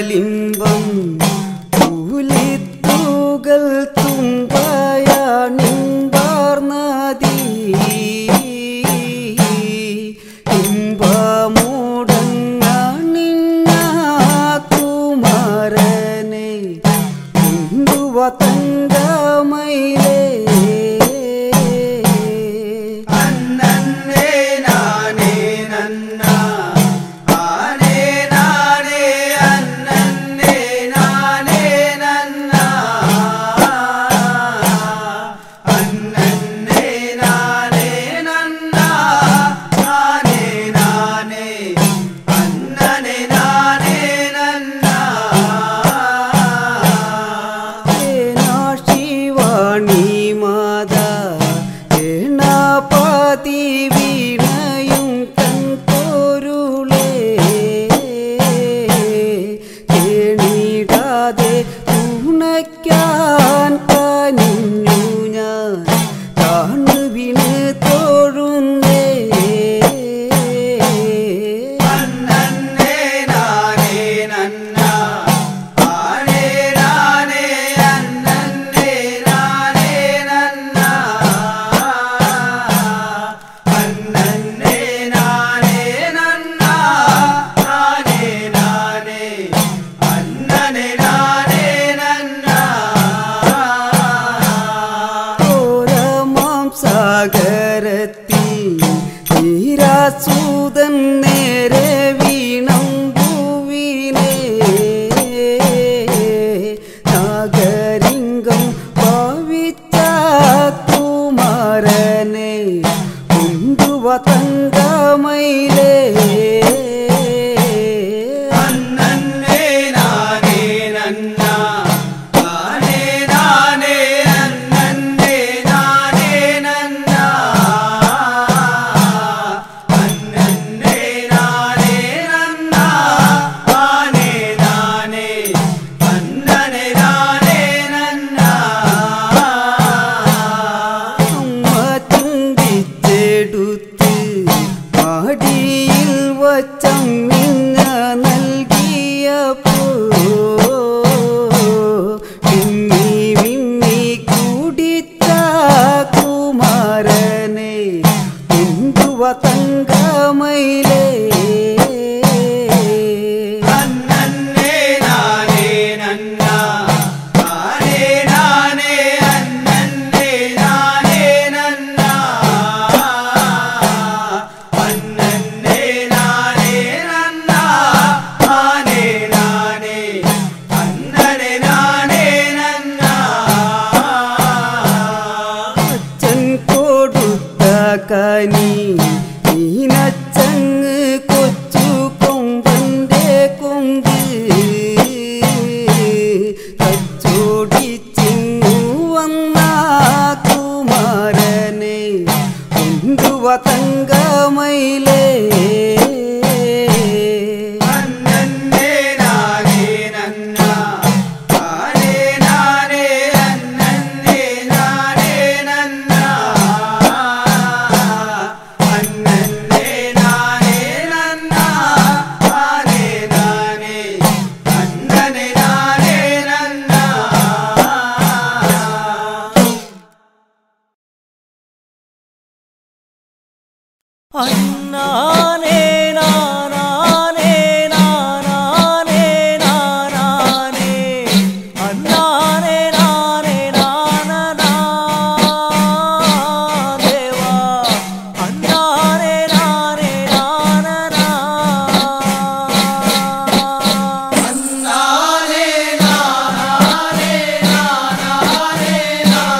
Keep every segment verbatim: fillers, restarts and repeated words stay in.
കണ്ടാലിമ്പം പൂലിത്തുകൾ തുമ്പയാണിമ്പാർന്നതി ഇമ്പമുടങ്ങണിന്ന കുമാരനെ കൊണ്ടുവ തങ്കമയിലേ സൂതൻ നേരെ വീണം ഭൂവിനെ നാഗരിംഗം ഭാവിച്ച കുമാരനെ കൊണ്ടുവ തങ്കമയിലേ തങ്കമയിലേ അച്ഛൻ കൊടുത്ത കനി ഈനച്ചങ്ങ് കൊച്ചു കൊമ്പന്റെ കൊങ്ക് കച്ചോടിച്ചിങ്ങു വന്ന കുമാരനെ കൊണ്ടുവ തങ്കമയിലേ അന്നാനേ നാനാനേ നാനാനേ നാനാനേ അന്നാനേ നാനേ നാനാനാ ദേവാ അന്നാനേ നാനേ നാനാനാ അന്നാനേ നാനാനേ നാനാനേ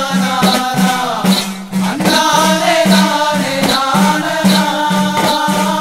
നാനാനാ അന്നാനേ നാനേ നാനാനാ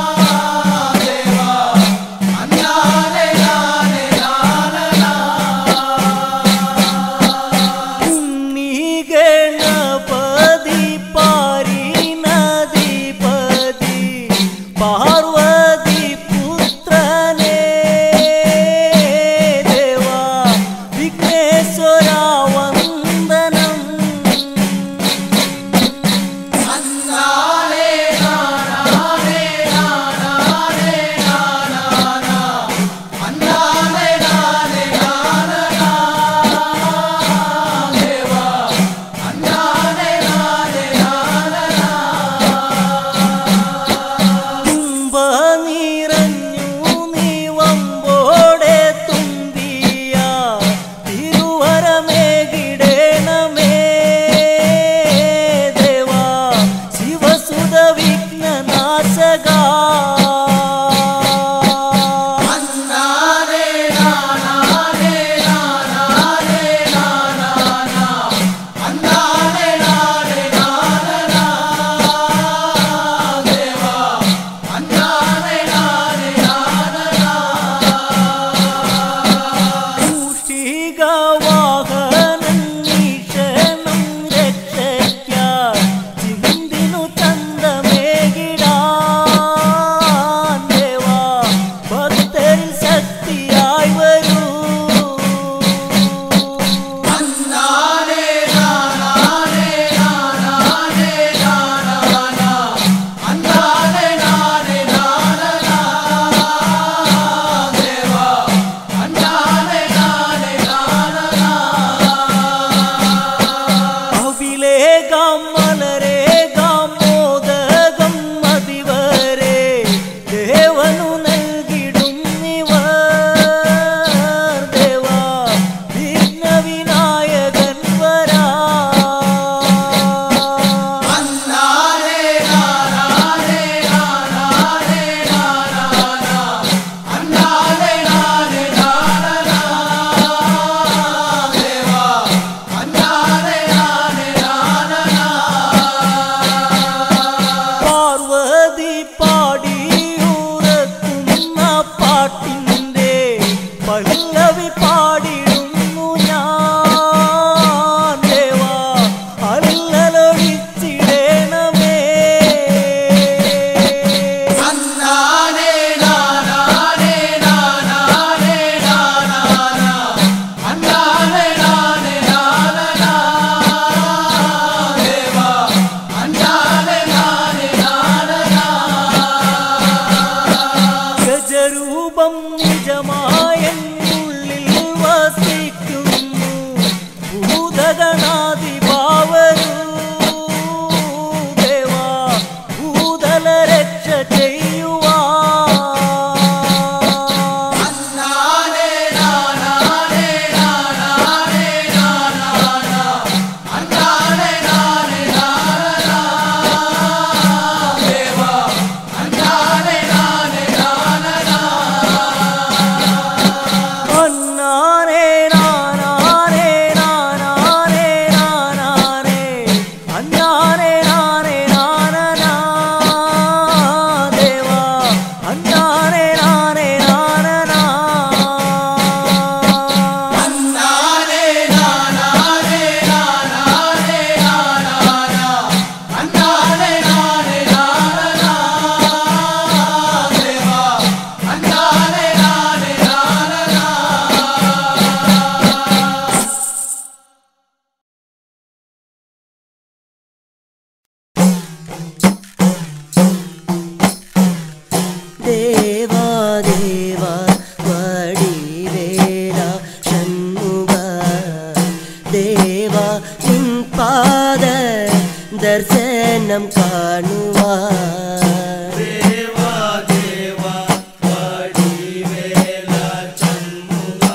ദർശനം കാണുവാൻ ദേവാ ദേവാ വടിവേല ഷൺമുഖ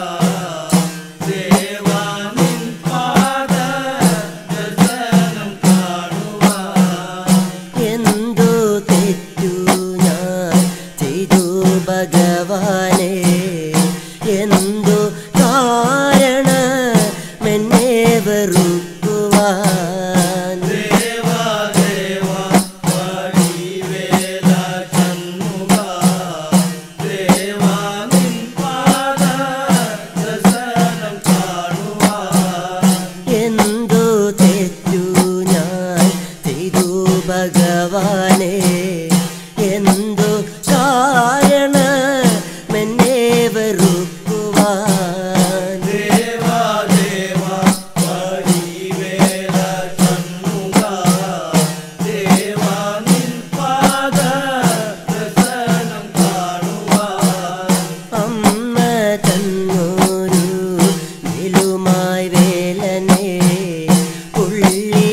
ദേവാ നിൻ പാദ ദർശനം കാണുവാൻ എന്തു തെറ്റു ഞാൻ ചെയ്തു ഭഗവാനെ എന്തു കാരണമെന്നെ വെറുക്കുവാൻ ദേവാ ദേവാ വടിവേല ഷൺമുഖ ദേവാ നിൻ പാദ ദർശനം കാണുവാൻ എന്തു തെറ്റു ഞാൻ ചെയ്തു ഭഗവാനെ എന്തു കാരണമെന്നെ വെറുക്കുവാൻ ദേവാ ദേവാ വടിവേല ഷൺമുഖ ദേവാ നിൻ പാദ ദർശനം കാണുവാൻ അമ്മ തന്നൊരു നിലുമായി വേലനെ പുള്ളി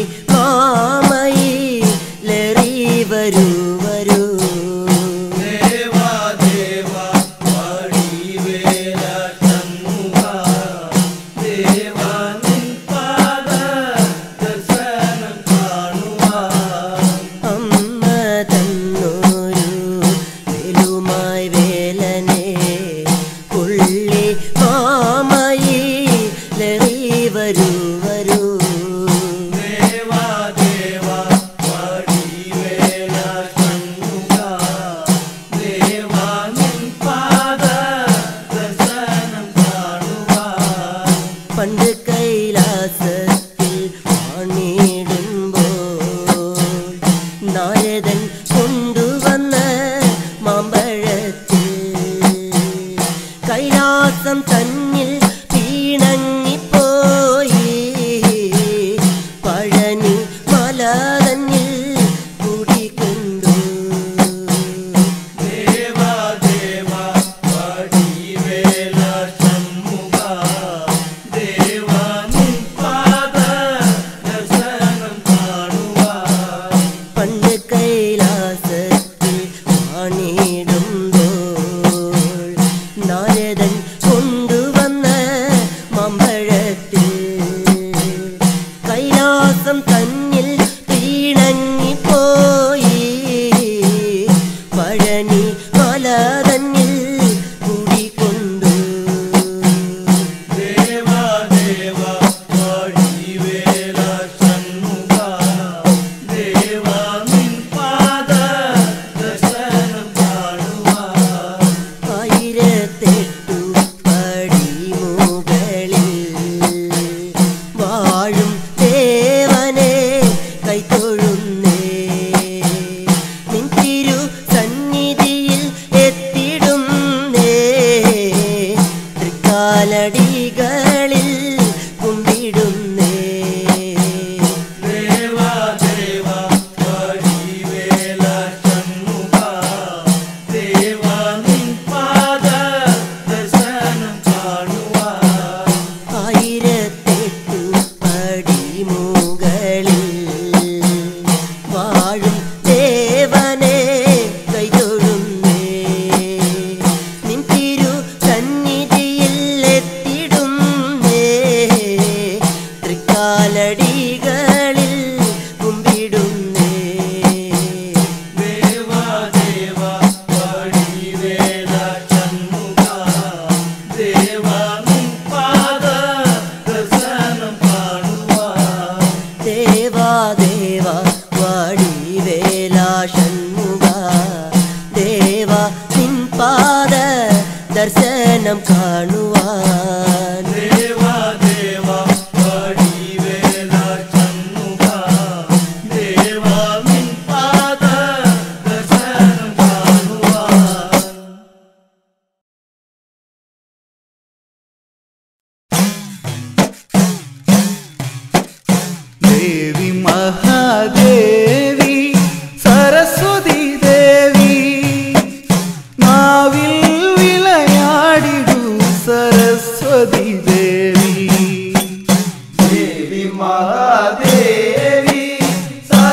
മാമയിലെറി വരൂ വരൂ ദേവാ ദേവാ വടിവേല ഷൺമുഖ ദേവാ നിൻ പാദ ദർശനം കാണുവാൻ അമ്മ തന്നൊരു നിലുമായി വേലനെ പുള്ളി മാമയിലെറി വരൂ വരൂ ദേവാ ദേവാ വടിവേല ഷൺമുഖ ദേവാ നിൻ പാദ ദർശനം കാണുവാൻ പണ്ട് കൈലാസത്തിൽ വാണിടുമ്പോൾ നാരദൻ കൊണ്ടുവന്ന മാമ്പഴത്തിൽ കൈലാസം തന്നിൽ പീണങ്ങിപ്പോയി പഴനി മല തന്നിൽ കുടികൊണ്ടു ദേവാ ദേവാ വടിവേല ഷൺമുഖ ദേവാ നിൻ പാദ ദർശനം കാണുവാൻ പണ്ട് കൈലാസത്തിൽ വാണിടുമ്പോൾ നാരദൻ കൊണ്ടുവന്ന മാമ്പഴത്തിൽ കൈലാസം തന്നിൽ പീണങ്ങിപ്പോയി പഴനി മല തന്നിൽ കുടികൊണ്ടു ദേവാ ദേവാ വടിവേല ഷൺമുഖ ദേവാ നിൻ പാദ ദർശനം കാണുവാൻ ആയിരത്തെട്ടു പടി മുകളിൽ വാഴും ദേവനെ കൈത്തൊഴുന്നേ നിൻ തിരു സന്നിധിയിൽ എത്തിടുന്നേ തൃക്കാലടികളിൽ കുമ്പിടുന്നേ ദേവാ ദേവാ വടിവേല ഷൺമുഖ ദേവാ നിൻ പാദ ദർശനം കാണുവാൻ ആയിരത്തെട്ടു പടി മുകളിൽ വാഴും ദേവനെ കൈതൊഴുന്നേ നിൻ തിരു സന്നിധിയിൽ എത്തിടുന്നേ തൃക്കാലടികളിൽ കുമ്പിടുന്നേ ദേവാ ദേവാ വടിവേല ഷൺമുഖ ദേവാ നിൻ പാദ ദർശനം കാണുവാൻ ദേവാ ദേവാ വടിവേല ഷൺമുഖ ദേവാ നിൻ പാദ ദർശനം കാണുവാൻ ദേവാ ദേവാ വടിവേല ഷൺമുഖ ദേവാ നിൻ പാദ ദർശനം കാണുവാൻ ദേവി മഹാദേവി സരസ്വതി ദേവി നാവിൽ വിളയാടിടൂ സരസ്വതി ദേവി ദേവി മഹാദേവി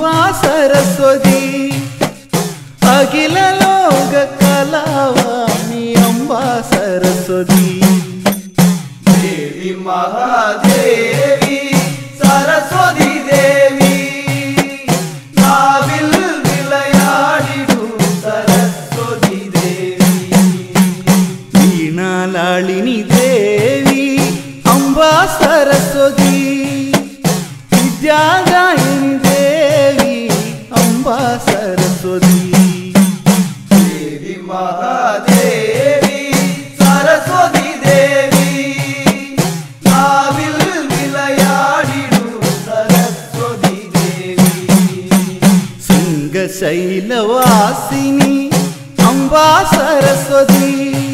അംബാ സരസ്വതി അഖില ലോക കലാവാണി അംബാ സരസ്വതി ദേവി മഹാദേവി സരസ്വതി ദേവി നാവിൽ വിളയാടിടൂ സരസ്വതി ദേവി വീണാലാളിനി ദേവി അംബാ സരസ്വതി വിദ്യാദായിനി ദേവി അംബാ സരസ്വതി ദേവി മഹാദേവി സരസ്വതി ദേവി നാവിൽ വിളയാടിടൂ സരസ്വതി ദേവി സിംഹശൈലവാസിനി അംബാ സരസ്വതി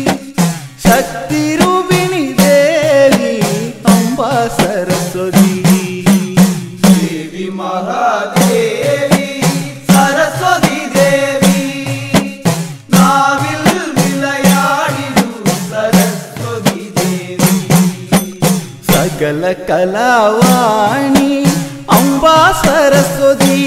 ശക്തിരൂപിണി ദേവി അംബാ സരസ്വതി ദേവി മഹാദേവി സരസ്വതി ദേവി നാവിൽ വിളയാടിടൂ സരസ്വതി ദേവി സകല കലാവാണി അംബാ സരസ്വതി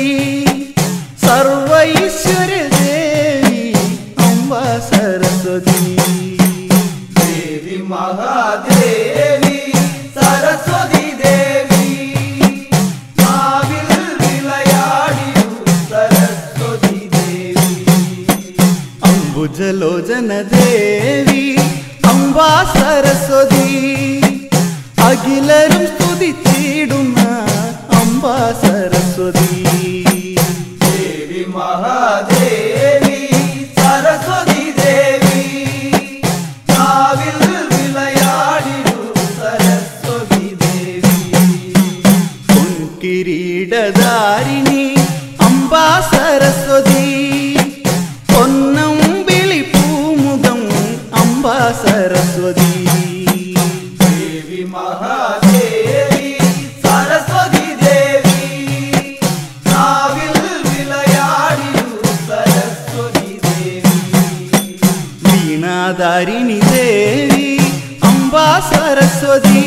സർവൈശ്വര്യ ദേവി അംബാ സരസ്വതി ദേവി മഹാദേവി സരസ്വതി ദേവി നാവിൽ വിളയാടിടൂ സരസ്വതി ദേവി അംബുജലോചന ദേവി അംബാ സരസ്വതി അഖിലരും സ്തുതിച്ചിടുന്ന അംബാ സരസ്വതി ദേവി മഹാദേവി സരസ്വതി ദേവി നാവിൽ വിളയാടിടൂ സരസ്വതി ദേവി പൊൻകിരീടധാരിണി അംബാ സരസ്വതി പൊന്നമ്പിളി പൂമുഖം അംബാ സരസ്വതി ദേവി മഹാദേവി സരസ്വതി ദേവി നാവിൽ വിളയാടിടൂ സരസ്വതി ദേവി വീണാധാരിണി ദേവി അംബാ സരസ്വതി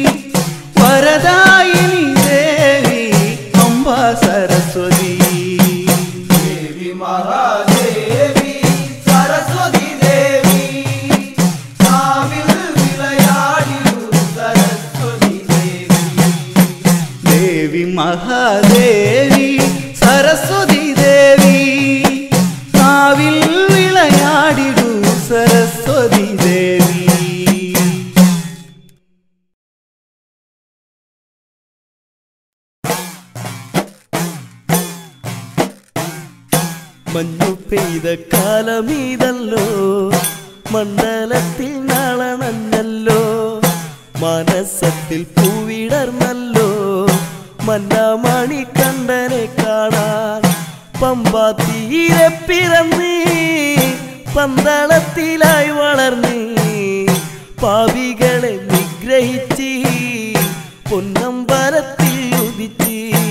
വരദായിനി ദേവി അംബാ സരസ്വതി ദേവി മഹാദേവി സരസ്വതി ദേവി നാവിൽ വിളയാടിടൂ സരസ്വതി ദേവി ദേവി മഹാദേവി സരസ്വതി ദേവി നാവിൽ വിളയാടിടൂ സരസ്വതി ദേവി മഞ്ഞു പെയ്ത കാലമീതല്ലോ മണ്ഡലത്തിൽ നാളണഞ്ഞല്ലോ മനസ്സത്തിൽ പൂവിടർന്നല്ലോ മന്നാമണി കണ്ടനെ കാണാൻ പമ്പാ തീരെ പിറന്ന് പന്തളത്തിലായി വളർന്ന് പാപികളെ നിഗ്രഹിച്ച് പൊന്നമ്പലത്തിൽ ഉദിച്ച്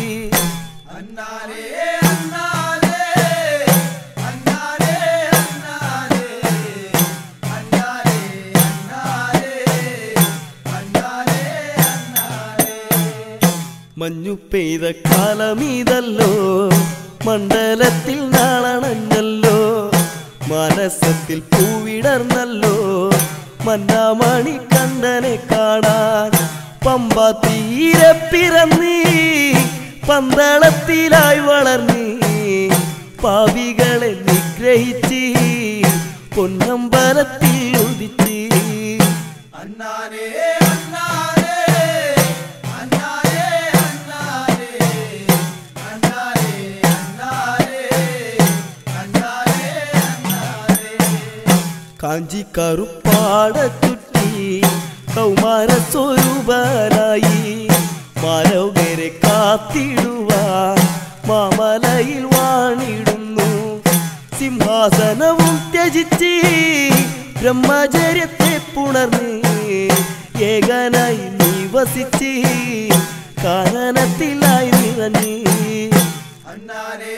മഞ്ഞു പെയ്ത കാലമീതല്ലോ മണ്ഡലത്തിൽ നാളണഞ്ഞല്ലോ മനസ്സത്തിൽ പൂവിടർന്നല്ലോ മന്നാമണി കണ്ടനെ കാണാൻ പമ്പാ തീരെ പിറന്ന് പന്തളത്തിലായി വളർന്ന് പാപികളെ നിഗ്രഹിച്ച് പൊന്നമ്പലത്തിൽ ഉദിച്ച് അന്നാരേ കാഞ്ചി കറുപ്പാട ചുറ്റി കൗമാര സ്വരൂപനായി മാനവരെ കാത്തിടുവാൻ മാമലയിൽ വാണിടുന്നു സിംഹാസനവും ത്യജിച്ച് ബ്രഹ്മചര്യത്തെ പുണർന്ന് ഏകനായി നിവസിച്ച് കാനനത്തിലായി നിറഞ്ഞ് അന്നാരേ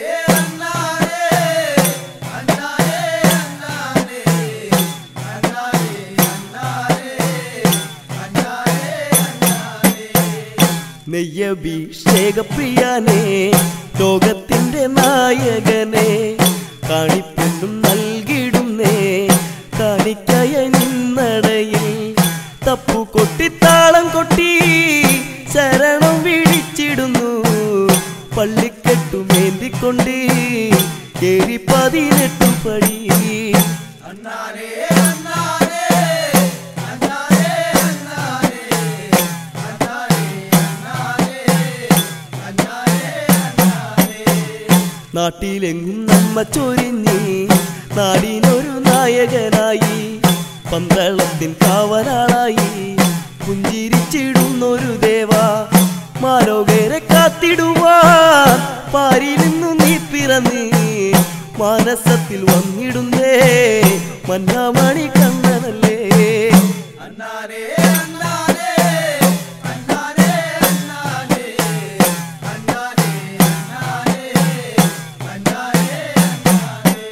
നെയ്യഭിഷേകപ്രിയനെ ലോകത്തിന്റെ നായകനെ കാണിപ്പൊന്നും നൽകിടുന്നേ കാണിക്കയ നിന്നടയിൽ തപ്പു കൊട്ടി താളം കൊട്ടി ശരണം വിളിച്ചിടുന്നു പള്ളിക്കെട്ടുമേന്തിക്കൊണ്ട് കേറി പതിനെട്ടു പടി അന്നാരേ അന്നാരേ അന്നാരേ അന്നാരേ അന്നാരേ അന്നാരേ അന്നാരേ അന്നാരേ നാട്ടിലെങ്ങും നമ്മ ചൊരിഞ്ഞ് നാടിനൊരു നായകനായി പന്തളത്തിൻ കാവലാളായി പുഞ്ചിരിച്ചിടുന്നൊരു ദേവ മാലോകരെ കാത്തിടുവാൻ പാരിൽ നിന്നു നീ പിറന്ന് മാനസത്തിൽ വന്നിടുന്നേ മന്നാമണി കണ്ണനല്ലേ അന്നാരേ അന്നാരേ അന്നാരേ അന്നാരേ അന്നാരേ അന്നാരേ അന്നാരേ അന്നാരേ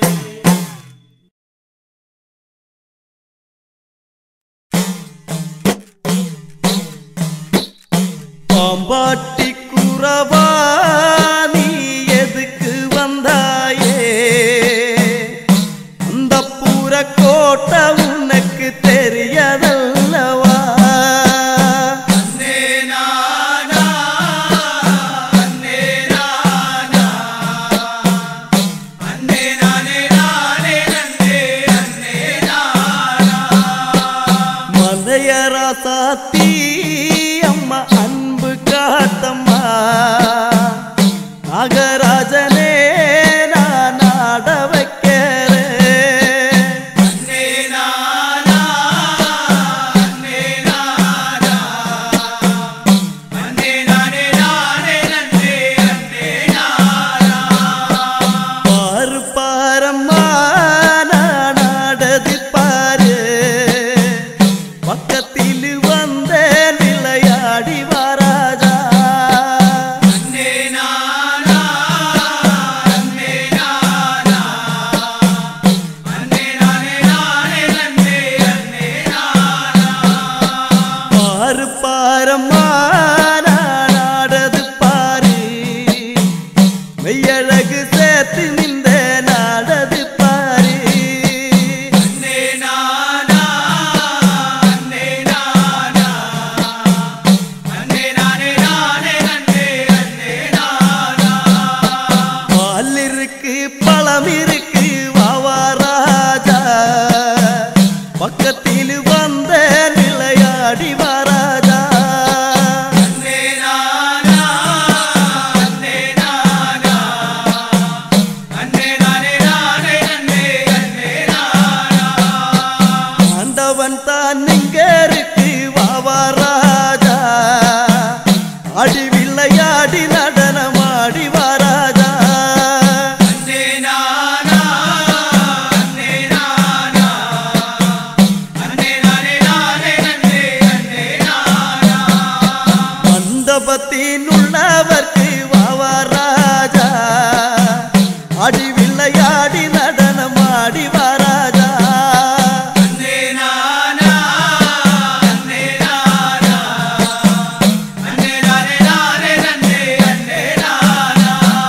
பாம்பாட்டிக்குறவா நீ எதுக்கு வந்தாயே அந்த பூர கோட்டை உனக்கு தெரியதல்லவா அன்னே நானா அன்னே நானா அன்னே நானே நானே நன்னே அன்னே நானா மலையரா சாத்தி அம்மா அன்பு காத்தம்மா நாகராஜனே நான் ஆட வைக்கிறேன் அன்னே நானா அன்னே நானா அன்னே நானே நானே நன்னே அன்னே நானா பாரு பாரம்மா நான் ஆடது பாரு பக்கத்தில் வந்த விளையாடி வாராஜா அன்னே நானா அன்னே நானா அன்னே நானே நானே நன்னே அன்னே நானா பாரு பாரம்மா நான் ஆடது பாரு மெய்யழகு சேர்த்து நின்ற நாடது பாரு அன்னே நானா அன்னே நானா அன்னே நானே நானே நன்னே அன்னே நானா பால் இருக்கு பழம் இருக்கு வாவா ராஜா பக்கத்தில் வந்த விளையாடி வாராஜா அன்னே நானா அன்னே நானா அன்னே நானே நானே நன்னே அன்னே நானா ஆண்டவன் தான் இங்க இருக்கு வாவா ராஜா அடி விளையாடி நடனமாடி வாராஜா அன்னே நானா அன்னே நானா அன்னே நானே நானே நன்னே அன்னே நானா மண்டபத்தின் உள்ளவர்க்கு வாவா ராஜா அடி விளையாடி நடனமாடி வாராஜா அன்னே நானா அன்னே நானா அன்னே நானே நானே நன்னே அன்னே நானா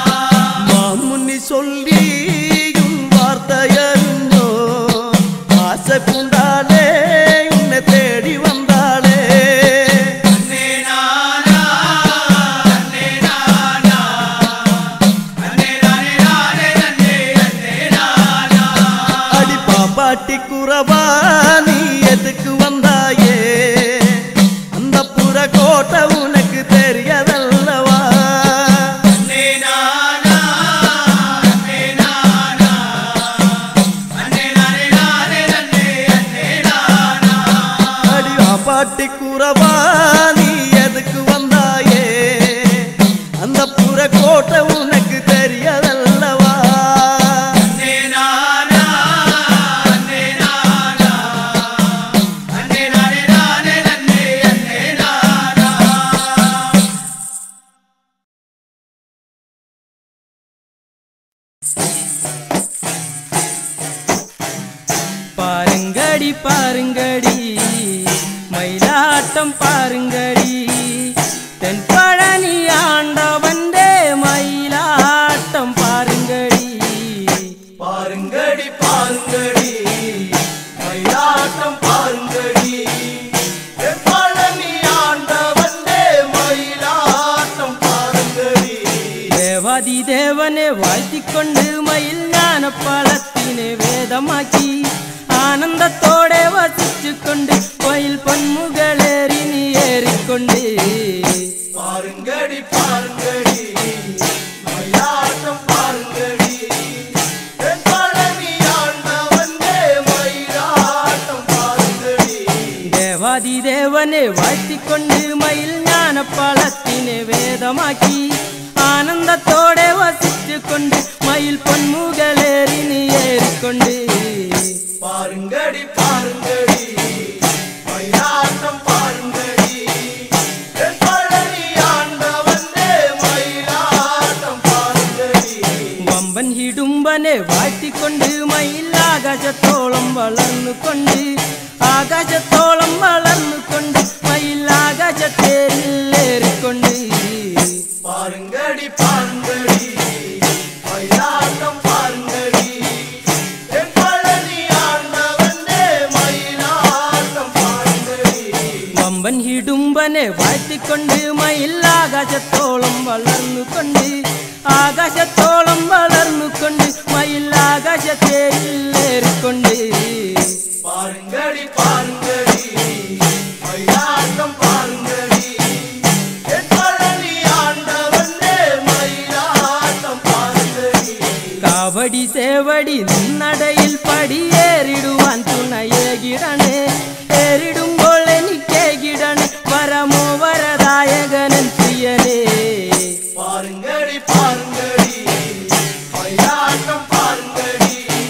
மாமுனி சொல்லி உன் வார்த்தையறிந்தோ ஆசை கொண்டாலே உன்னை தேடி வந்தாளே அன்னே நானா அன்னே நானா அன்னே நானே நானே நன்னே அன்னே நானா அடி பாம்பாட்டி குறவா நீ எதுக்கு வந்தாயே அந்த புற கோட்டை உனக்கு தெரியதல்லவா அன்னே நானா அன்னே நானா அன்னே நானே நானே நன்னே அன்னே நானா அடி பாம்பாட்டி குறவா நீ எதுக்கு வந்தாயே அந்த புற கோட்டை உனக்கு தெரியதல்லவா அன்னே நானா அன்னே நானா அன்னே நானே நானே நன்னே அன்னே நானா பாருங்கடி பாருங்கடி மயிலாட்டம் பாருங்கடி தென்பழனி ஆண்டவந்தே மயிலா വാഴ്ത്തിക്കൊണ്ട് മയിൽ ജ്ഞാനപ്പാളത്തിനെ വേദമാക്കി ആനന്ദത്തോടെ വസിച്ചുകൊണ്ട് മയിൽ പൊന്മുകളേറി നീ ഏറിക്കൊണ്ട് പാറുങ്കടി പാറുങ്കടി മയിലാട്ടം പാറുങ്കടി ദേവാദിദേവനെ വാഴ്ത്തിക്കൊണ്ട് മയിൽ ജ്ഞാനപ്പാളത്തിനെ വേദമാക്കി ആനന്ദത്തോടെ വസിച്ചുകൊണ്ട് മയിൽ പൊന്മുകളേറി നീ ഏറിക്കൊണ്ട് പാറുങ്കടി പാറുങ്കടി മയിലാട്ടം പാറുങ്കടി മയിലാട്ടം പാറുങ്കടി വമ്പൻ ഹിടുമ്പനെ വാഴ്ത്തിക്കൊണ്ട് മയിൽ ആകാശത്തോളം വളർന്നുകൊണ്ട് ആകാശത്തോളം വളർന്നുകൊണ്ട് മയിൽ ആകാശത്തേറിക്കൊണ്ട് പാറുങ്കടി പാറുങ്കടി മയിലാട്ടം പാറുങ്കടി മയിലാട്ടം പാറുങ്കടി വമ്പൻ ഹിടുമ്പനെ വാഴ്ത്തിക്കൊണ്ട് മയിൽ ആകാശത്തോളം വളർന്നുകൊണ്ട് ആകാശത്തോളം വളർന്നുകൊണ്ട് മയിൽ ആകാശത്തേറിക്കൊണ്ട് പാറുങ്കടി പാറുങ്കടി മയിലാട്ടം പാറുങ്കടി മയിലാട്ടം പാറുങ്കടി കാവടി സേവടി നിന്നടയിൽ പടിയേറിടുവാൻ തുണയേകിടണേ ഏറിടുമ്പോൾ എനിക്കേകിടണേ വരമോ വരദായകനൻ പ്രിയനേ പാറുങ്കടി പാറുങ്കടി മയിലാട്ടം പാറുങ്കടി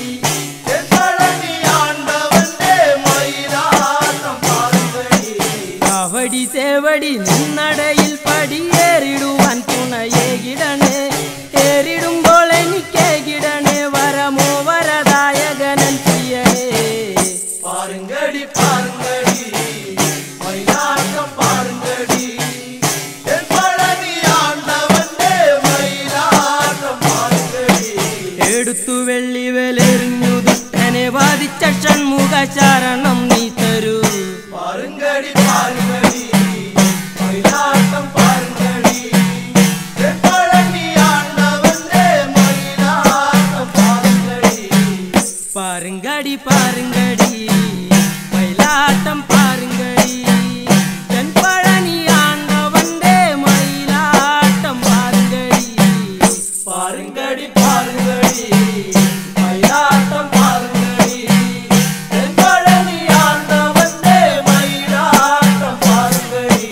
കാവടി സേവടി നിന്നടയിൽ പടിയേറിടുവാൻ തുണയേകിടണേ ഏറിടുമ്പോൾ എനിക്കേകിടണേ വരമോ വരദായകനൻ പ്രിയനേ പാറുങ്കടി പാറുങ്കടി മയിലാട്ടം പാറുങ്കടി മയിലാട്ടം പാറുങ്കടി എടുത്തു വെള്ളി വേലെറിഞ്ഞു ദുഷ്ടനെ വാദിച്ച ഷൺമുഖചാരണം നീ തരൂ പാറുങ്കടി പാറുങ്കടി മയിലാട്ടം പാറുങ്കടി മയിലാട്ടം പാറുങ്കടി പാറുങ്കടി പാറുങ്കടി മയിലാട്ടം പാറുങ്കടി തെൻ പഴനി ആണ്ടവന്റെ മയിലാട്ടം പാറുങ്കടി പാറുങ്കടി പാറുങ്കടി മയിലാട്ടം പാറുങ്കടി ആണ്ടവന്റെ മയിലാട്ടം പാറുങ്കടി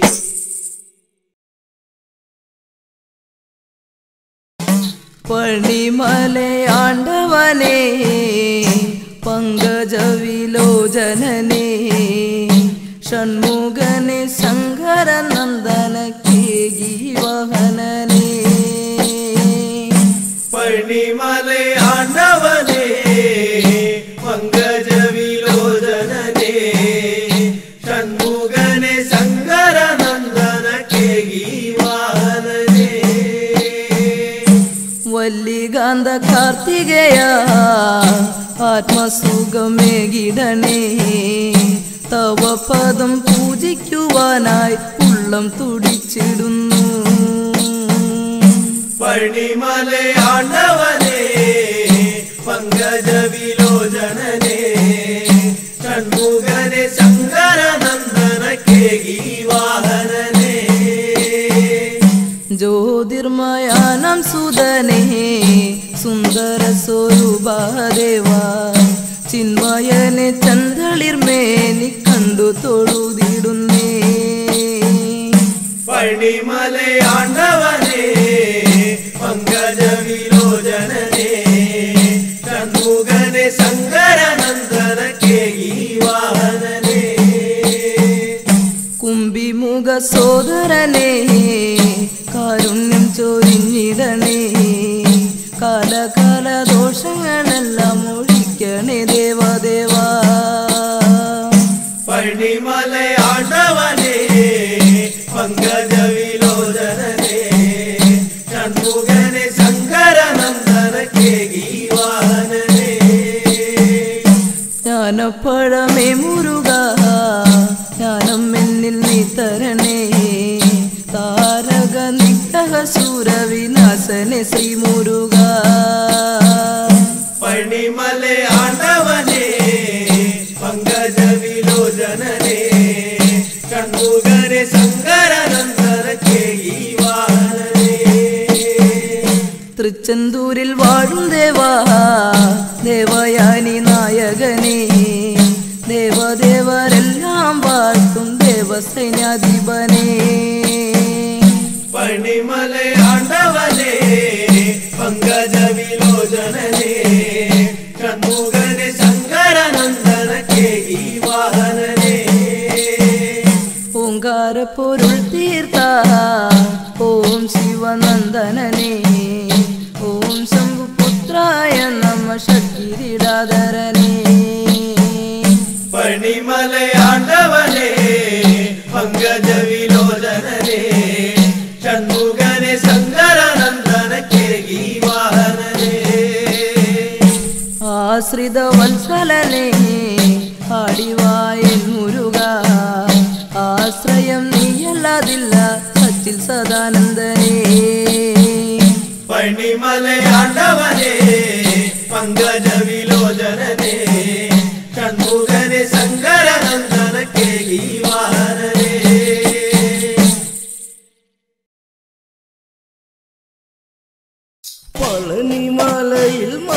പണിമലയാണ്ടവനെ പങ്കജവിലോചനനെ ഷൺമുഖനെ ശങ്കരനന്ദന കേകി വഹനനെ പണിമലയാണ്ടവനെ പങ്കജവിലോചനനെ ഷൺമുഖനെ ശങ്കരനന്ദന കേകി വാഹനനെ വല്ലികാന്ത കാർത്തികേയ ആത്മസുഖമേകിടണേ തവ പദം പൂജിക്കുവാനായി ഉള്ളം തുടിച്ചിടുന്നു പണിമലയാണ്ടവനെ പങ്കജവിലോചനനെ ഷൺമുഖനെ ശങ്കരനന്ദന കേകി വാഹനനെ ജ്യോതിർമയാനം സുതനേ സുന്ദര സ്വരൂപദേവാ ചിന്മയനെ ചന്തളിർമേനി കണ്ടു തൊഴുതിടുന്നേ പണിമലയാണ്ടവനെ പങ്കജവിലോചനനെ ഷൺമുഖനെ ശങ്കരനന്ദന കേകി വാഹനനെ കുംഭിമുഖ സോദരനെ കാരുണ്യം ചൊരിഞ്ഞിടണേ കാലകാല ദോഷങ്ങളെല്ലാം ഒഴിക്കണേ ദേവദേവാ പണിമലയാണ്ടവനെ പങ്കജവിലോചനനെ ഷൺമുഖനെ ശങ്കരനന്ദന കേകി വാഹനനെ ജ്ഞാനപ്പഴമേ മുരുക ജ്ഞാനം എന്നിൽ നീ തരണേ താരക നിഗ്രഹ സൂര വിനാശനെ ശ്രീ മുരുക തിരുച്ചെന്തൂരിൽ വാഴും ദേവാ ദേവയാനി നായകനേ ദേവദേവരെല്ലാം വാഴ്ത്തും ദേവസൈന്യാധിപനേ പണിമലയാണ്ടവനേ പങ്കജവിലോചനനേ ഷൺമുഖനെ ശങ്കരനന്ദനക്കേ ഈ വാഹനനേ ഓങ്കാരപ്പൊരുൾ തീർത്ത ഓം ശിവനന്ദനനേ ഓം ശംഭുപുത്രായ നമ ഷഡ്ഗിരിടാധരനേ പണിമലയാണ്ടവനേ പങ്കജവിലോചനനേ ഷൺമുഖനെ ശങ്കരനന്ദനക്കേ ഈ വാഹനനേ ആശ്രിത വത്സലനേ ആടിവായൻ മുരുക ആശ്രയം നീയല്ലാതില്ല സച്ചിൽ സദാനന്ദനേ പണിമലയാണ്ടവനേ പങ്കജവിലോചനനേ ഷൺമുഖനെ ശങ്കരനന്ദനക്കേ ഈ വാഹനനേ പളനിമലയിൽ